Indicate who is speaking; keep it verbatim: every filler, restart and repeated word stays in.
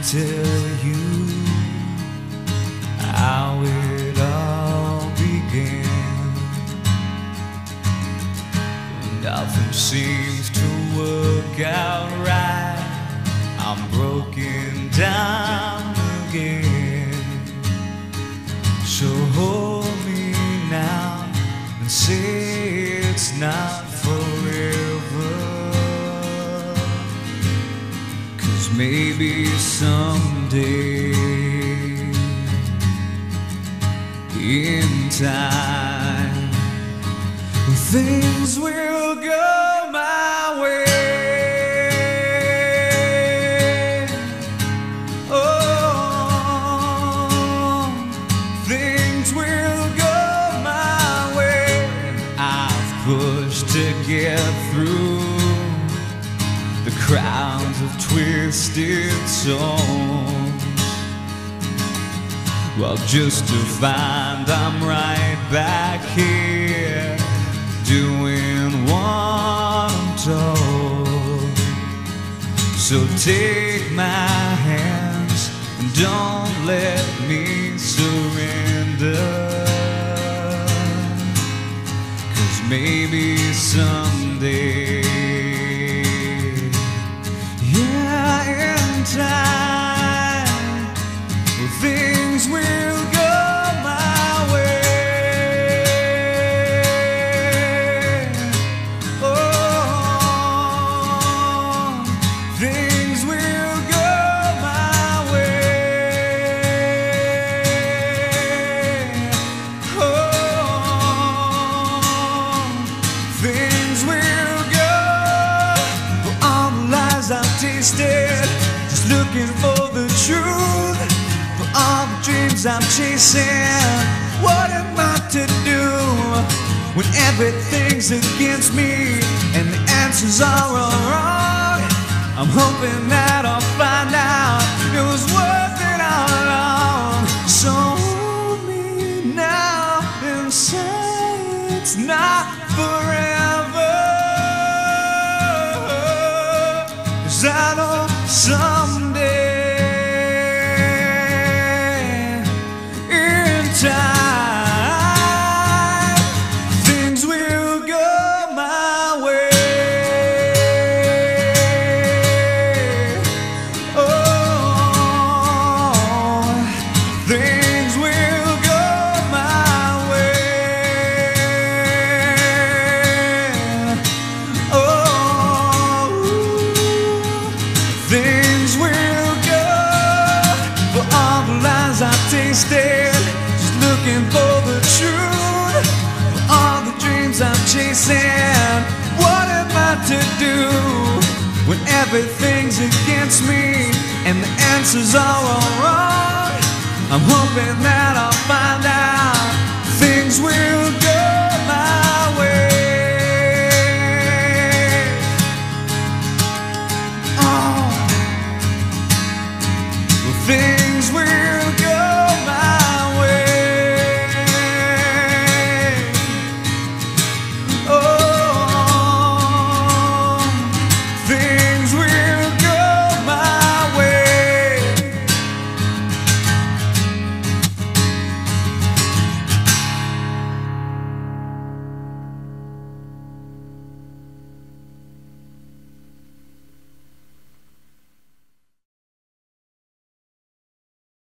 Speaker 1: tell you how it all began. Nothing seems to work out right. I'm broken down again. So hold me now and say it's not forever. 'Cause maybe someday in time things will go my way. Oh, things will go my way. I've pushed to get through the crowds of twisted songs, well, just to find I'm right back here doing what I'm told. So take my hands and don't let me surrender, 'cause maybe someday, yeah, in time, things will go my way. Oh, things will go my way. Oh, things will go. For all the lies I've tasted, just looking for the truth. All the dreams I'm chasing, what am I to do when everything's against me and the answers are all wrong? I'm hoping that I'll find out it was worth it all along. So hold me now and say it's not forever, 'cause I know someday time things will go my way. Oh, things will go my way. Oh, things will go. For all the lies I've tasted, looking for the truth, for all the dreams I'm chasing. What am I to do when everything's against me and the answers are all wrong? I'm hoping that I'll find out things will